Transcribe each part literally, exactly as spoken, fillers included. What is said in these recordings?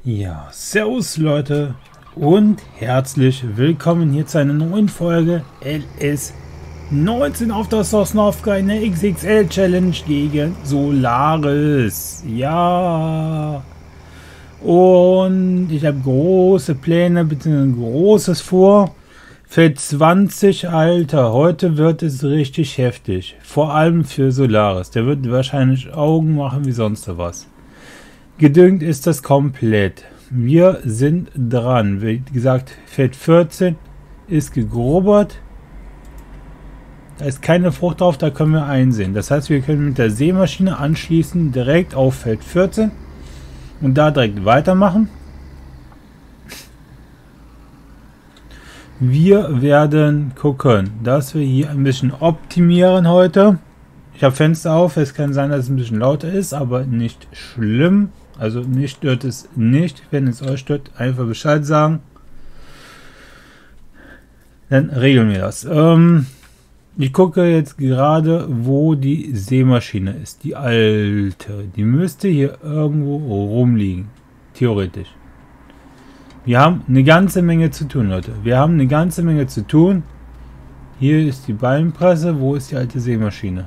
Ja, servus Leute und herzlich willkommen hier zu einer neuen Folge L S neunzehn auf der Sosnovka in der X X L Challenge gegen Solaris. Ja, und ich habe große Pläne bzw. großes vor. Feld zwanzig, Alter, heute wird es richtig heftig. Vor allem für Solaris. Der wird wahrscheinlich Augen machen wie sonst was. Gedüngt ist das komplett. Wir sind dran. Wie gesagt, Feld vierzehn ist gegrubbert. Da ist keine Frucht drauf, da können wir einsehen. Das heißt, wir können mit der Sämaschine anschließen direkt auf Feld vierzehn und da direkt weitermachen. Wir werden gucken, dass wir hier ein bisschen optimieren heute. Ich habe Fenster auf, es kann sein, dass es ein bisschen lauter ist, aber nicht schlimm. Also mich stört es nicht. Wenn es euch stört, einfach Bescheid sagen. Dann regeln wir das. Ähm, ich gucke jetzt gerade, wo die Sämaschine ist. Die alte. Die müsste hier irgendwo rumliegen. Theoretisch. Wir haben eine ganze Menge zu tun, Leute. Wir haben eine ganze Menge zu tun. Hier ist die Ballenpresse. Wo ist die alte Sämaschine?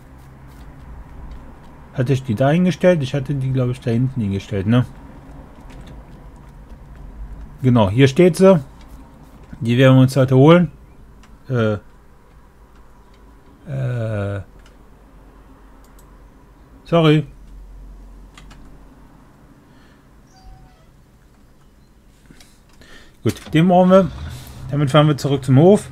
Hatte ich die da hingestellt? Ich hatte die, glaube ich, da hinten hingestellt, ne? Genau, hier steht sie. Die werden wir uns heute holen. Äh. Äh. Sorry. Gut, den brauchen wir. Damit fahren wir zurück zum Hof.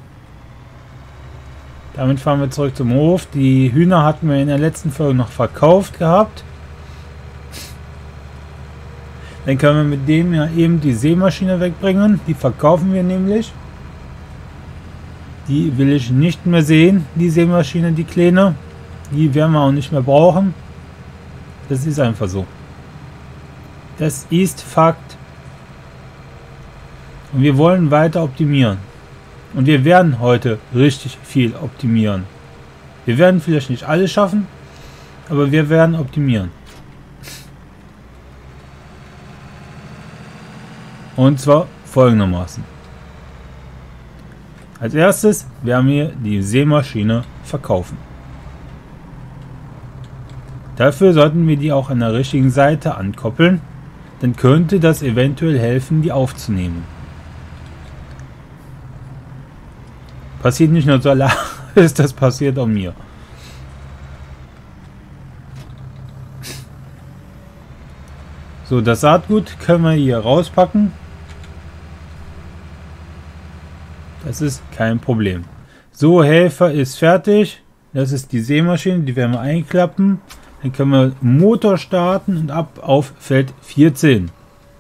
Damit fahren wir zurück zum Hof. Die Hühner hatten wir in der letzten Folge noch verkauft gehabt. Dann können wir mit dem ja eben die Sämaschine wegbringen. Die verkaufen wir nämlich. Die will ich nicht mehr sehen, die Sämaschine, die kleine. Die werden wir auch nicht mehr brauchen. Das ist einfach so. Das ist Fakt. Und wir wollen weiter optimieren. Und wir werden heute richtig viel optimieren. Wir werden vielleicht nicht alles schaffen, aber wir werden optimieren. Und zwar folgendermaßen. Als erstes werden wir die Sämaschine verkaufen. Dafür sollten wir die auch an der richtigen Seite ankoppeln. Dann könnte das eventuell helfen, die aufzunehmen. Passiert nicht nur Solaris, das passiert auch mir. So, das Saatgut können wir hier rauspacken. Das ist kein Problem. So, Helfer ist fertig. Das ist die Sämaschine, die werden wir einklappen. Dann können wir Motor starten und ab auf Feld vierzehn.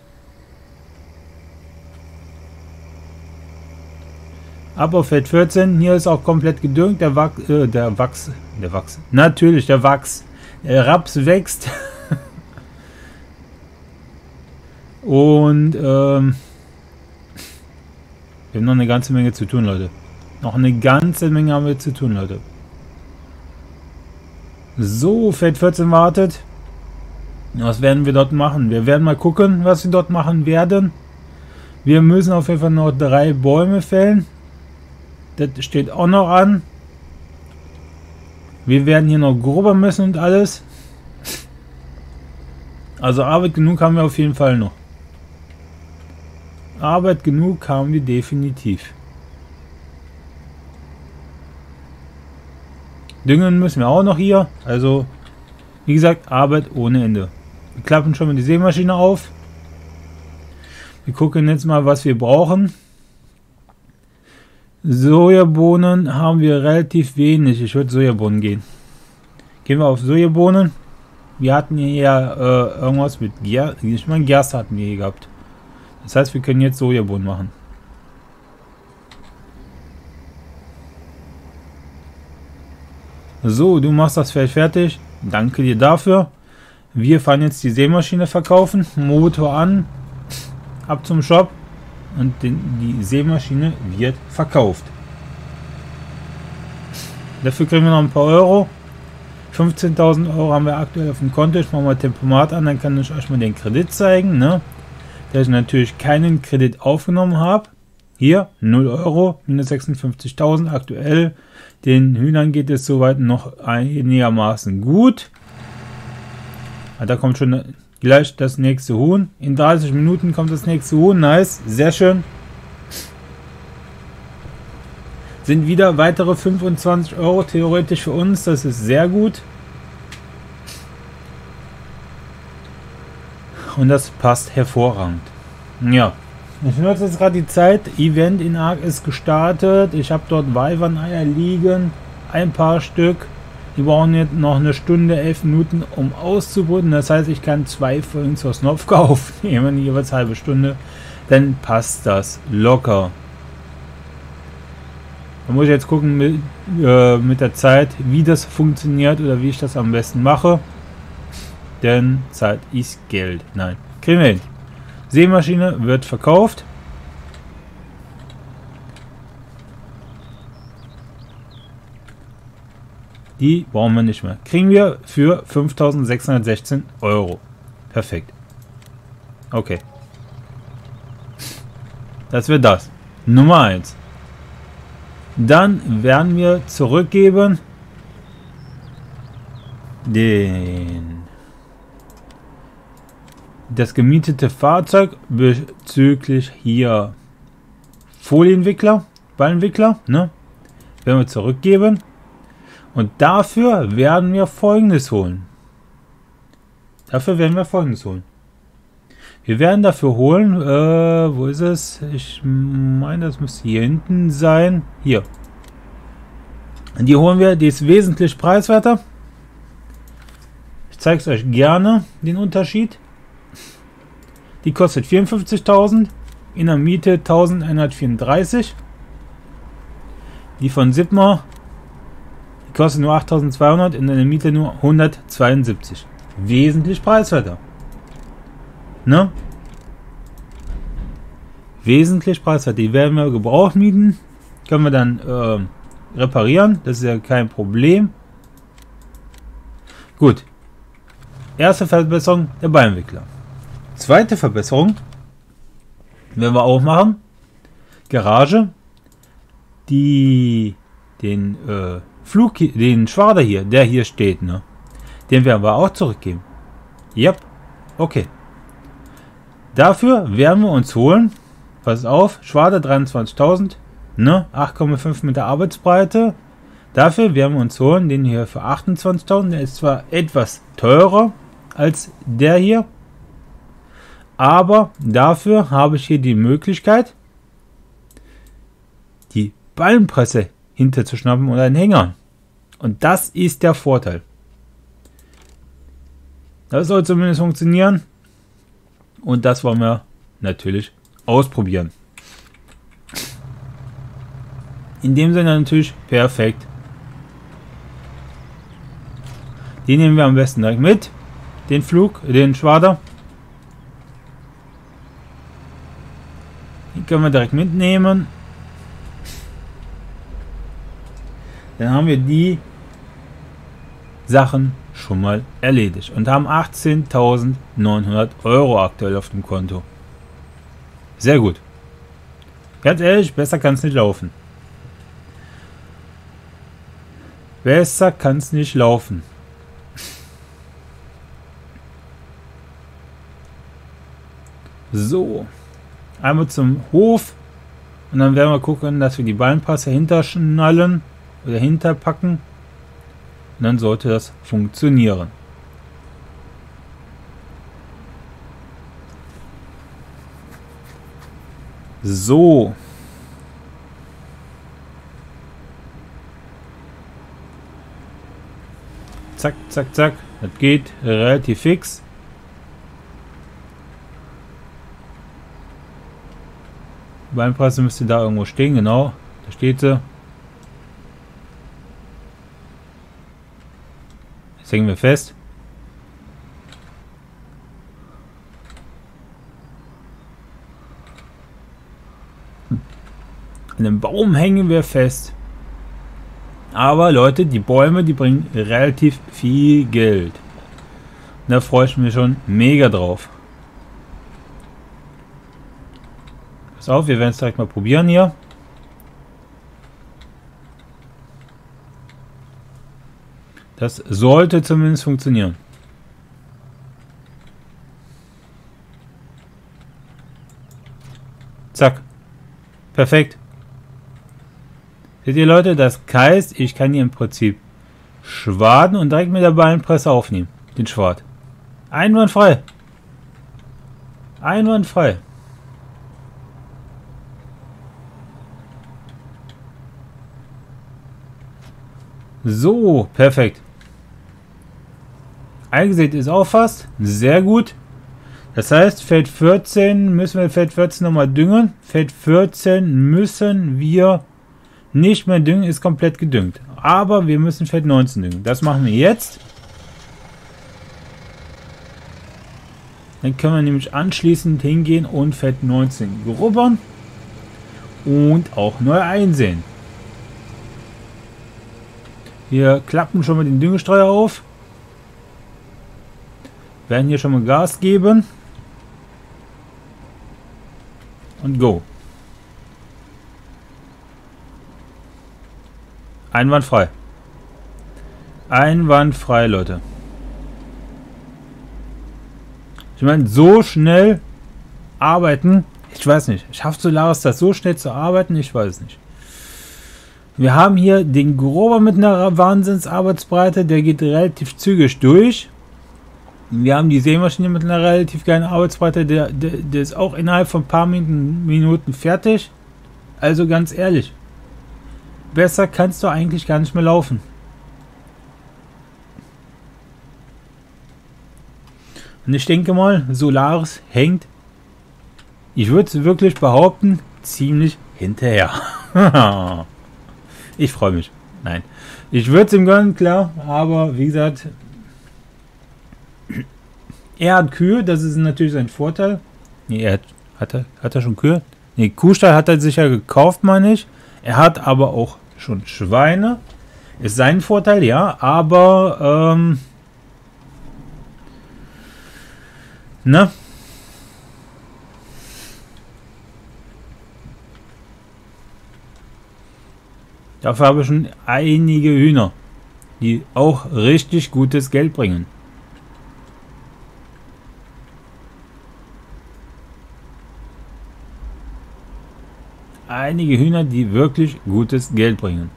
Ab auf Feld vierzehn, hier ist auch komplett gedüngt, der Wachs, äh, der Wachs, der Wachs, natürlich der Wachs, der Raps wächst. Und ähm, wir haben noch eine ganze Menge zu tun, Leute. Noch eine ganze Menge haben wir zu tun, Leute. So, Feld vierzehn wartet. Was werden wir dort machen? Wir werden mal gucken, was wir dort machen werden. Wir müssen auf jeden Fall noch drei Bäume fällen. Das steht auch noch an. Wir werden hier noch grubber müssen und alles. Also Arbeit genug haben wir auf jeden Fall noch. Arbeit genug haben wir definitiv. Düngen müssen wir auch noch hier. Also, wie gesagt, Arbeit ohne Ende. Wir klappen schon mal die Sämaschine auf. Wir gucken jetzt mal, was wir brauchen. Sojabohnen haben wir relativ wenig. Ich würde Sojabohnen gehen. Gehen wir auf Sojabohnen. Wir hatten hier ja äh, irgendwas mit Gerste. Ich meine, Gerste hatten wir hier gehabt. Das heißt, wir können jetzt Sojabohnen machen. So, du machst das Feld fertig. Danke dir dafür. Wir fahren jetzt die Sämaschine verkaufen. Motor an. Ab zum Shop. Und den, die Sämaschine wird verkauft. Dafür kriegen wir noch ein paar Euro. fünfzehntausend Euro haben wir aktuell auf dem Konto. Ich mache mal Tempomat an, dann kann ich euch mal den Kredit zeigen. Ne? dass ich natürlich keinen Kredit aufgenommen habe. Hier null Euro, minus sechsundfünfzigtausend aktuell. Den Hühnern geht es soweit noch einigermaßen gut. Da kommt schon gleich das nächste Huhn. In dreißig Minuten kommt das nächste Huhn. Nice, sehr schön. Sind wieder weitere fünfundzwanzig Euro theoretisch für uns. Das ist sehr gut. Und das passt hervorragend. Ja, ich nutze jetzt gerade die Zeit. Event in Ark ist gestartet. Ich habe dort Wyvern-Eier liegen. Ein paar Stück. Die brauchen jetzt noch eine Stunde, elf Minuten, um auszubrüten. Das heißt, ich kann zwei Folgen zur Snopka aufnehmen, jeweils halbe Stunde. Dann passt das locker. Da muss ich jetzt gucken mit, äh, mit der Zeit, wie das funktioniert oder wie ich das am besten mache. Denn Zeit ist Geld. Nein, kriegen wir hin. Sämaschine wird verkauft. Die brauchen wir nicht mehr. Kriegen wir für fünftausendsechshundertsechzehn Euro. Perfekt. Okay. Das wird das. Nummer eins. Dann werden wir zurückgeben den das gemietete Fahrzeug bezüglich hier Folienwickler, Ballenwickler, ne? Werden wir zurückgeben. Und dafür werden wir Folgendes holen. Dafür werden wir Folgendes holen. Wir werden dafür holen, äh, wo ist es? Ich meine, das müsste hier hinten sein. Hier. Die holen wir, die ist wesentlich preiswerter. Ich zeige es euch gerne, den Unterschied. Die kostet vierundfünfzigtausend, in der Miete eintausendeinhundertvierunddreißig. Die von Sigma, die kostet nur achttausendzweihundert, in der Miete nur hundertzweiundsiebzig. Wesentlich preiswerter. Ne? Wesentlich preiswerter. Die werden wir gebraucht mieten. Können wir dann äh, reparieren. Das ist ja kein Problem. Gut. Erste Verbesserung, der Ballenwickler. Zweite Verbesserung werden wir auch machen. Garage. Die den äh, Flug, den Schwader hier, der hier steht, ne? Den werden wir auch zurückgeben. Yep. Okay. Dafür werden wir uns holen. Pass auf, Schwader dreiundzwanzigtausend, ne? acht Komma fünf Meter Arbeitsbreite. Dafür werden wir uns holen, den hier für achtundzwanzigtausend. Der ist zwar etwas teurer als der hier, aber dafür habe ich hier die Möglichkeit, die Ballenpresse hinterzuschnappen oder einen Hänger. Und das ist der Vorteil. Das soll zumindest funktionieren. Und das wollen wir natürlich ausprobieren. In dem Sinne natürlich perfekt. Den nehmen wir am besten direkt mit. Den Flug, den Schwader. Den können wir direkt mitnehmen. Dann haben wir die Sachen schon mal erledigt und haben achtzehntausendneunhundert Euro aktuell auf dem Konto. Sehr gut. Ganz ehrlich, besser kann es nicht laufen. Besser kann es nicht laufen. So. Einmal zum Hof. Und dann werden wir gucken, dass wir die Ballenpasse hinterschnallen oder hinterpacken. Und dann sollte das funktionieren. So. Zack, zack, zack. Das geht relativ fix. Die Ballenpresse müsste da irgendwo stehen, genau. Da steht sie. Jetzt hängen wir fest. An dem Baum hängen wir fest. Aber Leute, die Bäume, die bringen relativ viel Geld. Da freue ich mich schon mega drauf. Pass auf, wir werden es direkt mal probieren hier. Das sollte zumindest funktionieren. Zack. Perfekt. Seht ihr, Leute, das heißt, ich kann hier im Prinzip schwaden und direkt mit der Ballenpresse aufnehmen. Den Schwad. Einwandfrei. Einwandfrei. So, perfekt. Eingesät ist auch fast. Sehr gut. Das heißt, Feld vierzehn müssen wir Feld vierzehn nochmal düngen. Feld vierzehn müssen wir nicht mehr düngen, ist komplett gedüngt. Aber wir müssen Feld neunzehn düngen. Das machen wir jetzt. Dann können wir nämlich anschließend hingehen und Feld neunzehn grubbern. Und auch neu einsehen. Wir klappen schon mal den Düngestreuer auf. Werden hier schon mal Gas geben. Und go. Einwandfrei. Einwandfrei, Leute. Ich meine, so schnell arbeiten. Ich weiß nicht. Schafft Solaris das so schnell zu arbeiten? Ich weiß es nicht. Wir haben hier den Grober mit einer Wahnsinnsarbeitsbreite. Der geht relativ zügig durch. Wir haben die Sämaschine mit einer relativ geilen Arbeitsbreite. Der, der, der ist auch innerhalb von ein paar Minuten, Minuten fertig. Also ganz ehrlich. Besser kannst du eigentlich gar nicht mehr laufen. Und ich denke mal, Solaris hängt, ich würde es wirklich behaupten, ziemlich hinterher. Ich freue mich. Nein. Ich würde es ihm gönnen, klar. Aber wie gesagt, er hat Kühe. Das ist natürlich sein Vorteil. Nee, er hat, hat, er, hat er schon Kühe? Nee, Kuhstall hat er sicher gekauft, meine ich. Er hat aber auch schon Schweine. Ist sein Vorteil, ja. Aber, ähm... ne? Dafür habe ich schon einige Hühner, die auch richtig gutes Geld bringen. Einige Hühner, die wirklich gutes Geld bringen.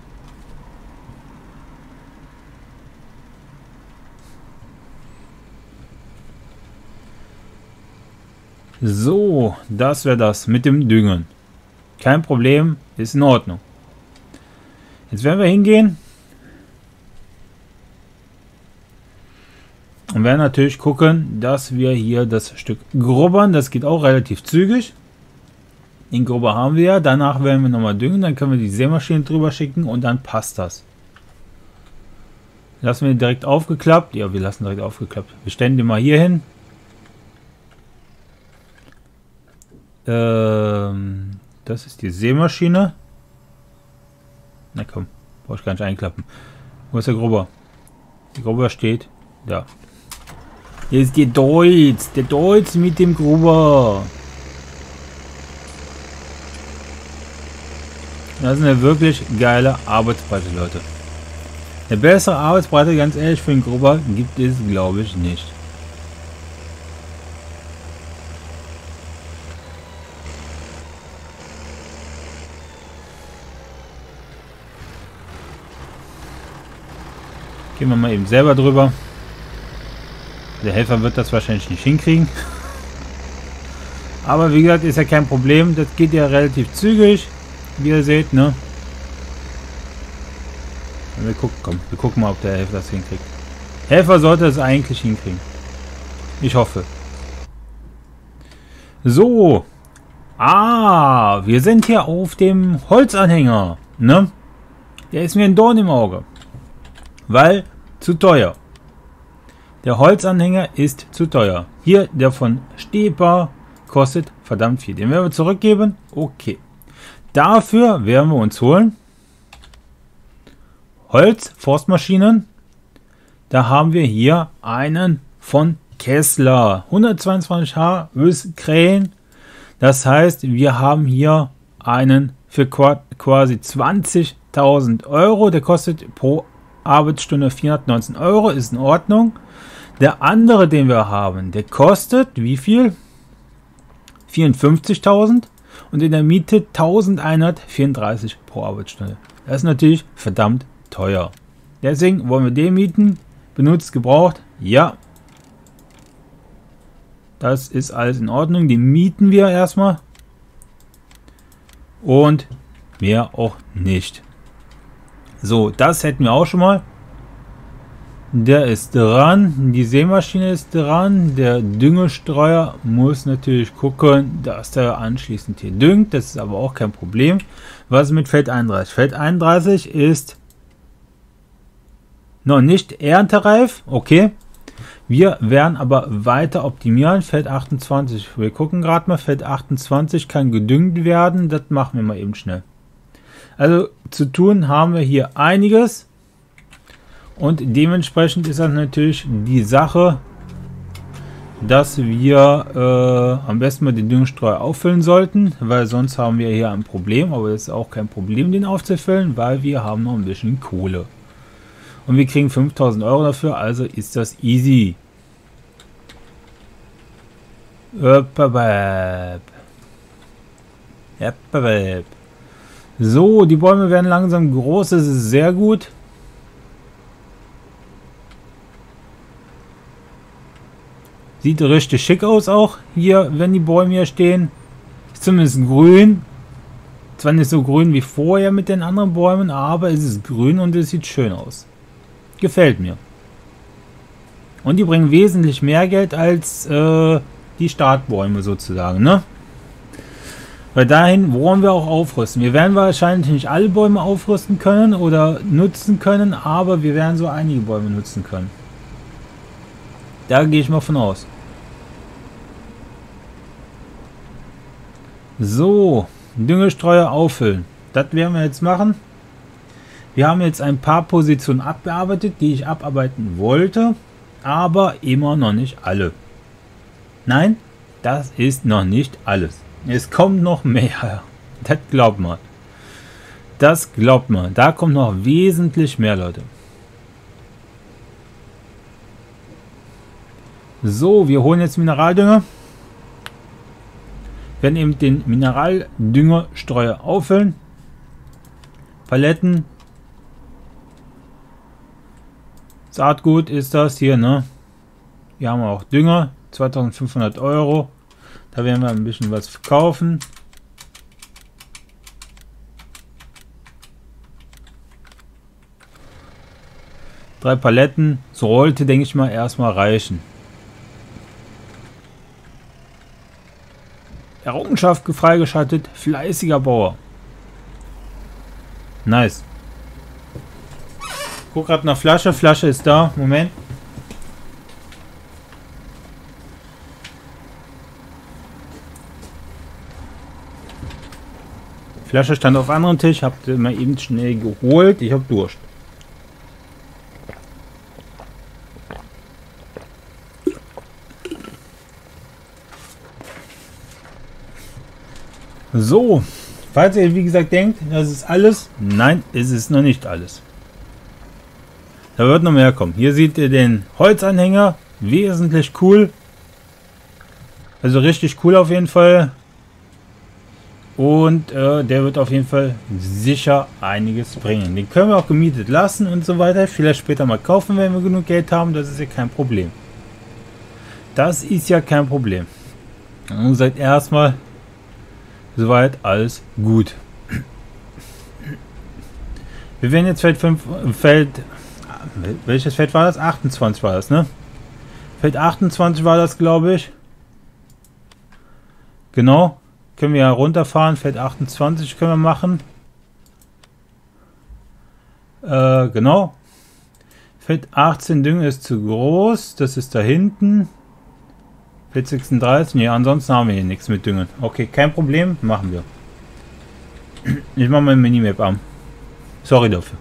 So, das wäre das mit dem Düngen. Kein Problem, ist in Ordnung. Jetzt werden wir hingehen und werden natürlich gucken, dass wir hier das Stück grubbern. Das geht auch relativ zügig. Den Grubber haben wir ja. Danach werden wir nochmal düngen. Dann können wir die Sämaschine drüber schicken und dann passt das. Lassen wir direkt aufgeklappt. Ja, wir lassen direkt aufgeklappt. Wir stellen den mal hier hin. Ähm, das ist die Sämaschine. Na komm, brauche ich gar nicht einklappen. Wo ist der Grubber? Der Grubber steht da. Hier ist der Deutz. Der Deutz mit dem Grubber. Das ist eine wirklich geile Arbeitsbreite, Leute. Eine bessere Arbeitsbreite, ganz ehrlich, für den Grubber gibt es, glaube ich, nicht. Gehen wir mal eben selber drüber. Der Helfer wird das wahrscheinlich nicht hinkriegen. Aber wie gesagt, ist ja kein Problem. Das geht ja relativ zügig. Wie ihr seht, ne? Wir gucken, komm, wir gucken mal, ob der Helfer das hinkriegt. Helfer sollte es eigentlich hinkriegen. Ich hoffe. So. Ah, wir sind hier auf dem Holzanhänger, ne? Der ist mir ein Dorn im Auge. Weil zu teuer. Der Holzanhänger ist zu teuer. Hier der von Stepa kostet verdammt viel. Den werden wir zurückgeben. Okay. Dafür werden wir uns holen Holz, Forstmaschinen. Da haben wir hier einen von Kessler. hundertzweiundzwanzig H Krähen. Das heißt, wir haben hier einen für quasi zwanzigtausend Euro. Der kostet pro Arbeitsstunde vierhundertneunzehn Euro. Ist in Ordnung. Der andere, den wir haben, der kostet wie viel? vierundfünfzigtausend und in der Miete eintausendeinhundertvierunddreißig pro Arbeitsstunde. Das ist natürlich verdammt teuer. Deswegen wollen wir den mieten. Benutzt, gebraucht? Ja. Das ist alles in Ordnung. Die mieten wir erstmal. Und mehr auch nicht. So, das hätten wir auch schon mal. Der ist dran. Die Sämaschine ist dran. Der Düngestreuer muss natürlich gucken, dass der anschließend hier düngt. Das ist aber auch kein Problem. Was ist mit Feld einunddreißig? Feld einunddreißig ist noch nicht erntereif. Okay. Wir werden aber weiter optimieren. Feld achtundzwanzig. Wir gucken gerade mal. Feld achtundzwanzig kann gedüngt werden. Das machen wir mal eben schnell. Also zu tun haben wir hier einiges. Und dementsprechend ist das natürlich die Sache, dass wir äh, am besten mal den Düngestreuer auffüllen sollten, weil sonst haben wir hier ein Problem. Aber es ist auch kein Problem, den aufzufüllen, weil wir haben noch ein bisschen Kohle. Und wir kriegen fünftausend Euro dafür, also ist das easy. So, die Bäume werden langsam groß, das ist sehr gut. Sieht richtig schick aus auch hier, wenn die Bäume hier stehen. Ist zumindest grün. Zwar nicht so grün wie vorher mit den anderen Bäumen, aber es ist grün und es sieht schön aus. Gefällt mir. Und die bringen wesentlich mehr Geld als äh, die Startbäume sozusagen, ne? Weil dahin wollen wir auch aufrüsten. Wir werden wahrscheinlich nicht alle Bäume aufrüsten können oder nutzen können, aber wir werden so einige Bäume nutzen können. Da gehe ich mal von aus. So, Düngestreuer auffüllen. Das werden wir jetzt machen. Wir haben jetzt ein paar Positionen abgearbeitet, die ich abarbeiten wollte, aber immer noch nicht alle. Nein, das ist noch nicht alles. Es kommt noch mehr. Das glaubt man. Das glaubt man. Da kommt noch wesentlich mehr, Leute. So, wir holen jetzt Mineraldünger. Wir werden eben den Mineraldüngerstreuer auffüllen. Paletten. Saatgut ist das hier, ne? Hier haben wir auch Dünger. zweitausendfünfhundert Euro. Da werden wir ein bisschen was verkaufen. Drei Paletten. Sollte, denke ich mal, erstmal reichen. Errungenschaft freigeschaltet. Fleißiger Bauer. Nice. Guck gerade nach Flasche. Flasche ist da. Moment. Flasche stand auf anderen Tisch. Habt ihr mal eben schnell geholt. Ich habe Durst. So, falls ihr wie gesagt denkt, das ist alles. Nein, es ist noch nicht alles. Da wird noch mehr kommen. Hier seht ihr den Holzanhänger. Wesentlich cool. Also richtig cool auf jeden Fall. Und äh, der wird auf jeden Fall sicher einiges bringen. Den können wir auch gemietet lassen und so weiter. Vielleicht später mal kaufen, wenn wir genug Geld haben. Das ist ja kein Problem. Das ist ja kein Problem. Und seid erstmal soweit alles gut. Wir werden jetzt Feld fünf, Feld, welches Feld war das? achtundzwanzig war das, ne? Feld achtundzwanzig war das, glaube ich. Genau. Können wir ja runterfahren. Feld achtundzwanzig können wir machen. Äh, genau. Feld achtzehn Dünger ist zu groß. Das ist da hinten. Feld sechsunddreißig. Ne, ansonsten haben wir hier nichts mit Düngen. Okay, kein Problem. Machen wir. Ich mache mal Minimap an. Sorry dafür.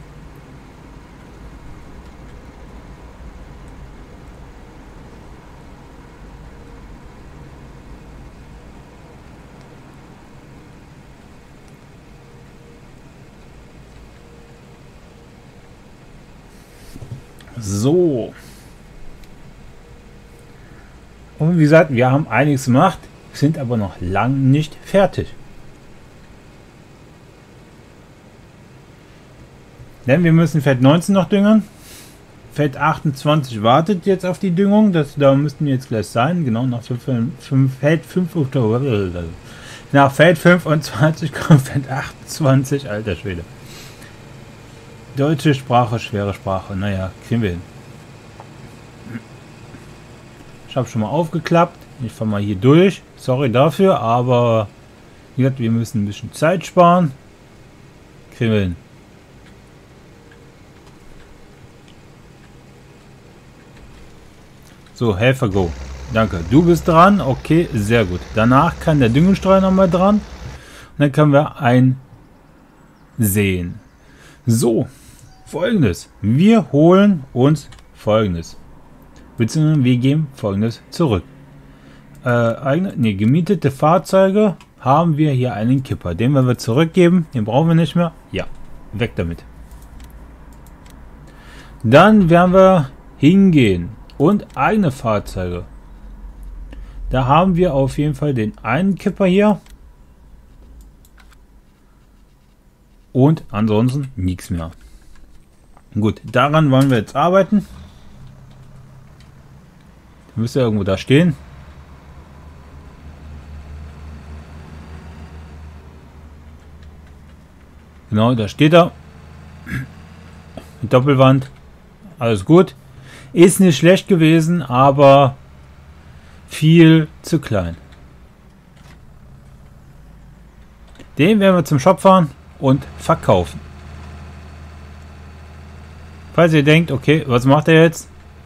So. Und wie gesagt, wir haben einiges gemacht, sind aber noch lang nicht fertig. Denn wir müssen Feld neunzehn noch düngen. Feld achtundzwanzig wartet jetzt auf die Düngung. Das, da müssten wir jetzt gleich sein. Genau, nach fünf, fünf, Feld fünf, nach Feld fünfundzwanzig kommt Feld achtundzwanzig. Alter Schwede. Deutsche Sprache, schwere Sprache. Naja, kriegen wir hin. Ich habe schon mal aufgeklappt. Ich fahre mal hier durch. Sorry dafür, aber wie gesagt, wir müssen ein bisschen Zeit sparen. Kriegen wir hin. So, Helfer, go. Danke. Du bist dran. Okay, sehr gut. Danach kann der Düngestreuer nochmal dran. Und dann können wir einsehen. So, Folgendes. Wir holen uns Folgendes. Beziehungsweise wir geben Folgendes zurück. Äh, eigene, nee, gemietete Fahrzeuge haben wir hier einen Kipper. Den werden wir zurückgeben. Den brauchen wir nicht mehr. Ja, weg damit. Dann werden wir hingehen und eigene Fahrzeuge. Da haben wir auf jeden Fall den einen Kipper hier. Und ansonsten nichts mehr. Gut, daran wollen wir jetzt arbeiten. Müsste ja irgendwo da stehen. Genau, da steht er. Die Doppelwand. Alles gut. Ist nicht schlecht gewesen, aber viel zu klein. Den werden wir zum Shop fahren und verkaufen. Falls ihr denkt, okay, was macht er jetzt?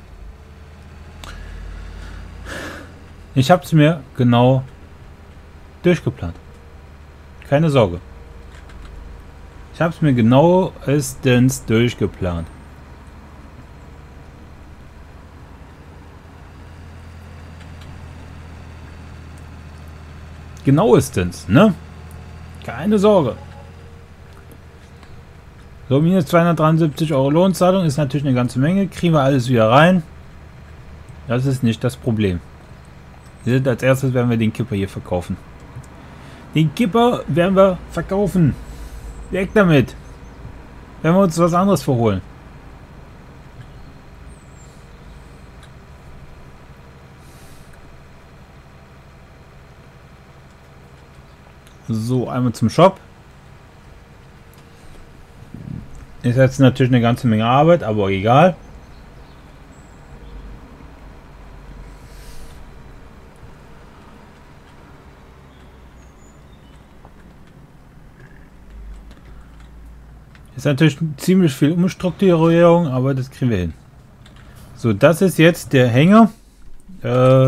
Ich habe es mir genau durchgeplant. Keine Sorge. Ich habe es mir genauestens durchgeplant. Genauestens, ne? Keine Sorge. So, minus zweihundertdreiundsiebzig Euro Lohnzahlung ist natürlich eine ganze Menge. Kriegen wir alles wieder rein. Das ist nicht das Problem. Als erstes werden wir den Kipper hier verkaufen. Den Kipper werden wir verkaufen. Weg damit. Werden wir uns was anderes verholen. So, einmal zum Shop. Ist jetzt natürlich eine ganze Menge Arbeit, aber egal. Ist natürlich ziemlich viel Umstrukturierung, aber das kriegen wir hin. So, das ist jetzt der Hänger. Äh,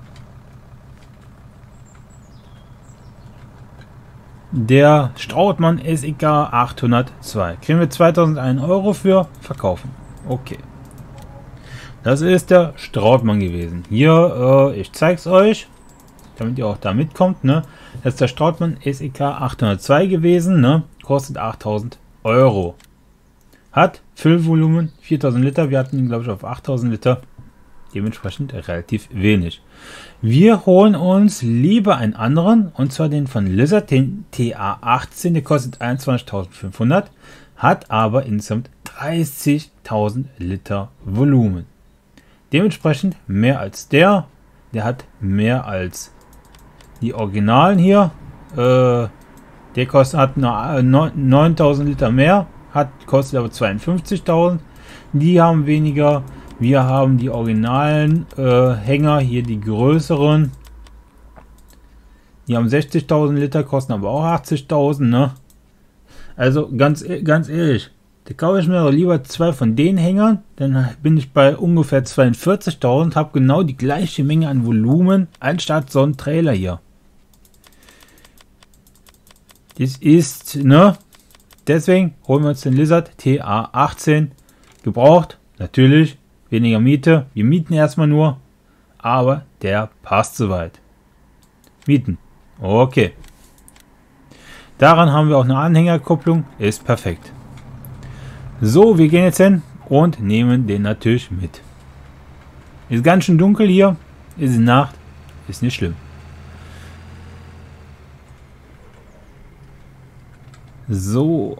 der Strautmann S E K achthundertzwei. Kriegen wir zweitausendeins Euro für verkaufen. Okay. Das ist der Strautmann gewesen. Hier, äh, ich zeige es euch, damit ihr auch da mitkommt. Ne? Das ist der Strautmann S E K achthundertzwei gewesen. Ne? Kostet achttausend Euro. Hat Füllvolumen viertausend Liter. Wir hatten ihn, glaube ich, auf achttausend Liter. Dementsprechend relativ wenig. Wir holen uns lieber einen anderen, und zwar den von Lizard, den T A achtzehn. Der kostet einundzwanzigtausendfünfhundert, hat aber insgesamt dreißigtausend Liter Volumen. Dementsprechend mehr als der. Der hat mehr als die Originalen hier. Äh, der kostet hat neuntausend Liter mehr, hat kostet aber zweiundfünfzigtausend. Die haben weniger. Wir haben die originalen äh, Hänger, hier die größeren. Die haben sechzigtausend Liter, kosten aber auch achtzigtausend, ne? Also ganz, ganz ehrlich, da kaufe ich mir doch lieber zwei von den Hängern, dann bin ich bei ungefähr zweiundvierzigtausend, habe genau die gleiche Menge an Volumen, anstatt so ein Trailer hier. Das ist, ne? Deswegen holen wir uns den Lizard T A achtzehn gebraucht, natürlich. Weniger Miete. Wir mieten erstmal nur. Aber der passt soweit. Mieten. Okay. Daran haben wir auch eine Anhängerkupplung. Ist perfekt. So, wir gehen jetzt hin und nehmen den natürlich mit. Ist ganz schön dunkel hier, ist Nacht, ist nicht schlimm. So.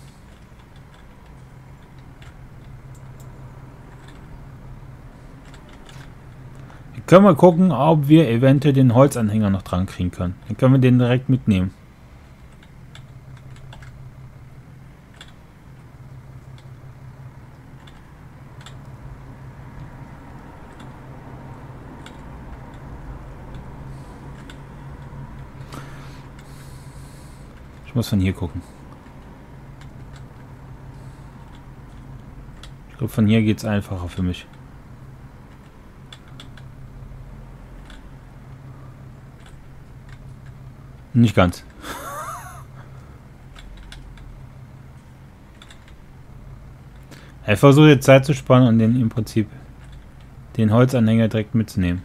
Wir können mal gucken, ob wir eventuell den Holzanhänger noch dran kriegen können. Dann können wir den direkt mitnehmen. Ich muss von hier gucken. Ich glaube, von hier geht es einfacher für mich. Nicht ganz. Er versucht jetzt Zeit zu sparen und den im Prinzip den Holzanhänger direkt mitzunehmen.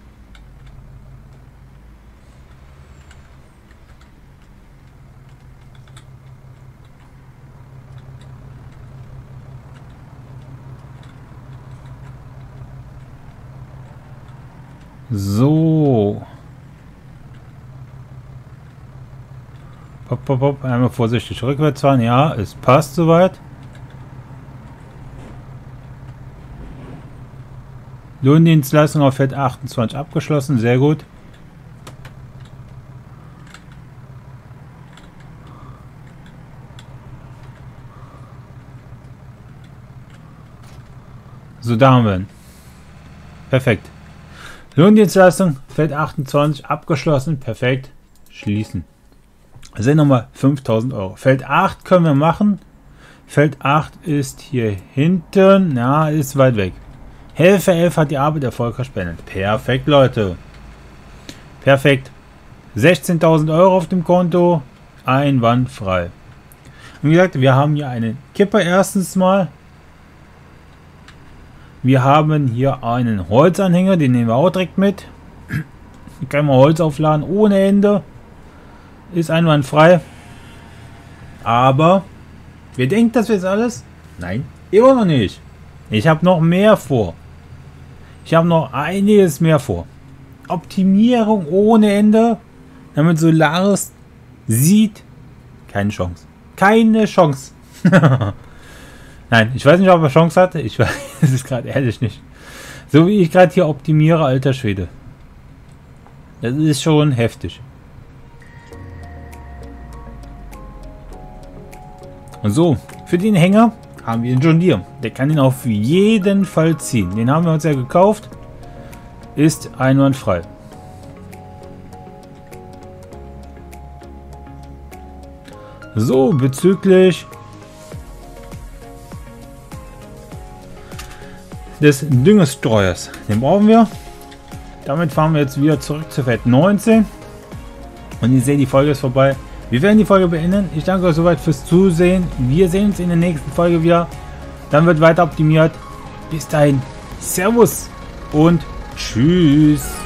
So. Pop, pop, pop. Einmal vorsichtig rückwärts fahren. Ja, es passt soweit. Lohndienstleistung auf Feld achtundzwanzig abgeschlossen. Sehr gut. So, da haben wir ihn. Perfekt. Lohndienstleistung, Feld achtundzwanzig, abgeschlossen, perfekt, schließen. Das sind nochmal fünftausend Euro. Feld acht können wir machen. Feld acht ist hier hinten, ja, ist weit weg. Helfer elf hat die Arbeit erfolgreich beendet. Perfekt, Leute. Perfekt. sechzehntausend Euro auf dem Konto, einwandfrei. Und wie gesagt, wir haben hier einen Kipper erstens mal. Wir haben hier einen Holzanhänger, den nehmen wir auch direkt mit. Hier kann man Holz aufladen ohne Ende. Ist einwandfrei. Aber, wer denkt, das ist alles? Nein, immer noch nicht. Ich habe noch mehr vor. Ich habe noch einiges mehr vor. Optimierung ohne Ende. Damit Solaris sieht, keine Chance. Keine Chance. Nein, ich weiß nicht, ob er Chance hatte. Ich weiß es gerade ehrlich nicht. So wie ich gerade hier optimiere, alter Schwede. Das ist schon heftig. Und so, für den Hänger haben wir den John Deere. Der kann ihn auf jeden Fall ziehen. Den haben wir uns ja gekauft. Ist einwandfrei. So, bezüglich des Düngestreuers. Den brauchen wir. Damit fahren wir jetzt wieder zurück zu Feld neunzehn. Und ihr seht, die Folge ist vorbei. Wir werden die Folge beenden. Ich danke euch soweit fürs Zusehen. Wir sehen uns in der nächsten Folge wieder. Dann wird weiter optimiert. Bis dahin. Servus und tschüss.